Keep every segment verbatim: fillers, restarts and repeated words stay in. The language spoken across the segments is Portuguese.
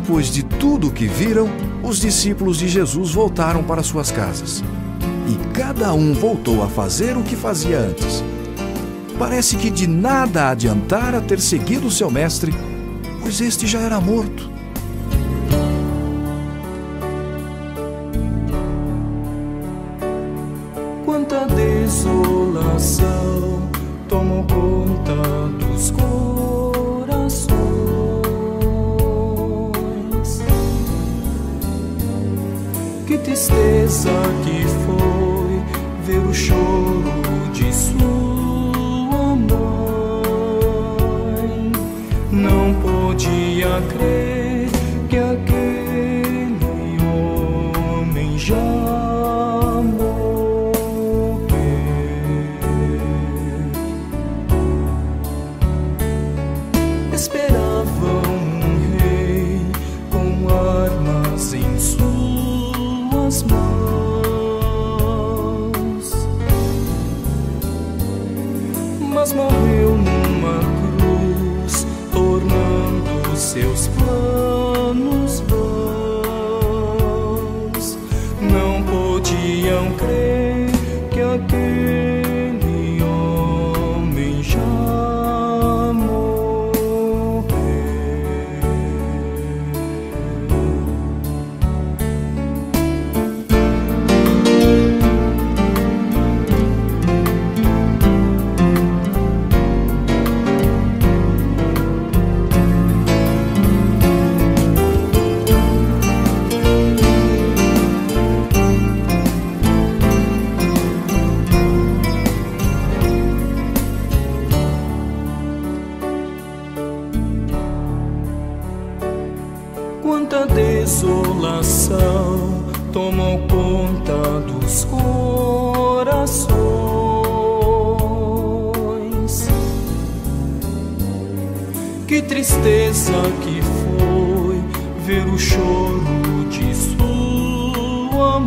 Depois de tudo o que viram, os discípulos de Jesus voltaram para suas casas. E cada um voltou a fazer o que fazia antes. Parece que de nada adiantara ter seguido seu mestre, pois este já era morto. Quanta desolação tomou conta dos corações. Que tristeza que foi ver o choro de sua mãe. Não podia crer que aquele homem já morreu. Esperavam um rei com armas em suas mãos, mas morreu numa cruz, tornando seus planos vãos. Não podiam crer que aquele homem já morreu. Quanta desolação tomou conta dos corações. Que tristeza que foi ver o choro de sua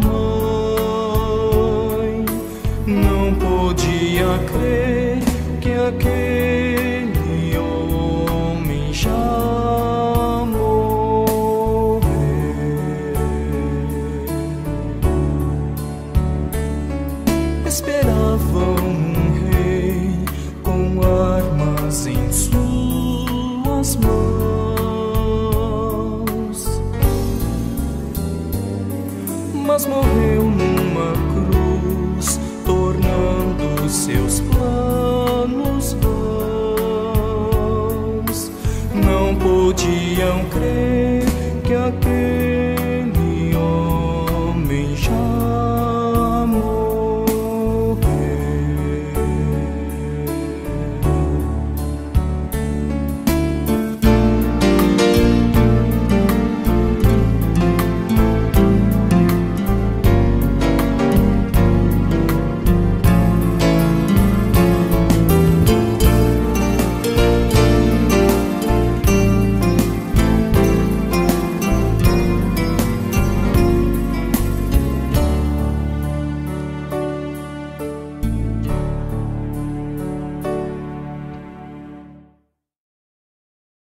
mãe. Não podia crer que aquele homem já esperavam um rei com armas em suas mãos, mas morreu numa cruz, tornando seus planos vãos. Não podiam crer